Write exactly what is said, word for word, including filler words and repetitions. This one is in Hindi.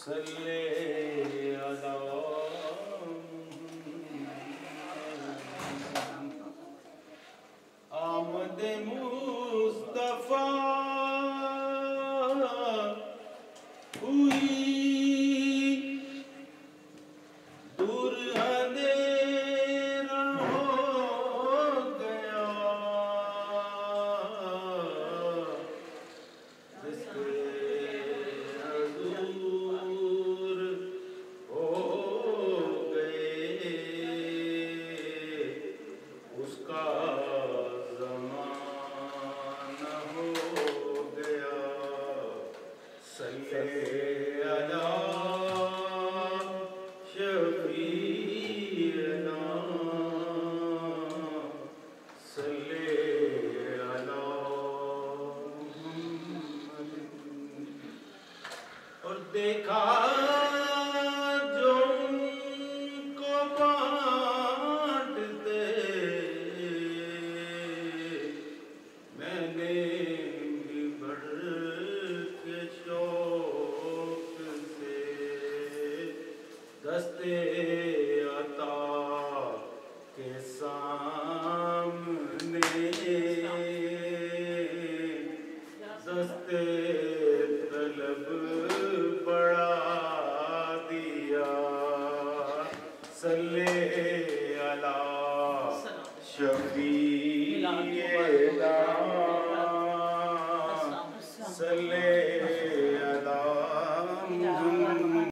सल्ले अला आमद मुस्तफा हुई दूर अंधेरा हो गया जिसके हजूर हो गए उसका ज़माना हो गया। सल्ले अला शफीअना सल्ले अला मुहम्मद। और देखा जो उनको बांटते मैंने भी बढ़ के शौक से दस्ते अता के सामने दस्ते तलब बढ़ा दिया। सल्ले अला शफीए